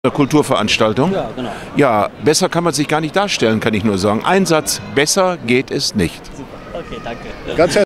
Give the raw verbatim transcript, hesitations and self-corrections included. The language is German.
Eine Kulturveranstaltung? Ja, genau. Ja, besser kann man sich gar nicht darstellen, kann ich nur sagen. Ein Satz, besser geht es nicht. Super. Okay, danke. Ganz